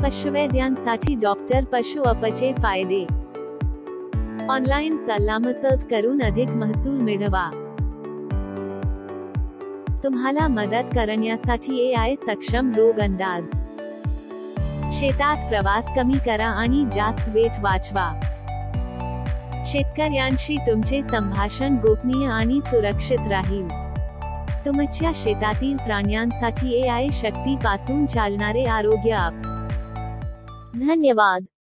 पशुवैद्यांसाठी doctor पशु अपचे फायदे. Online सल्लामसलत करून अधिक महसूल मिळवा. तुम्हाला मदत करण्यासाठी AI सक्षम रोग अंदाज. शेतात प्रवास कमी करा आणि जास्त वेळ वाचवा. शेतकऱ्यांशी तुमचे संभाषण गोपनीय आणि सुरक्षित राहील. तुमच्या शेतातील प्राण्यांसाठी AI शक्तीपासून चालणारे आरोग्य ॲप. धन्यवाद.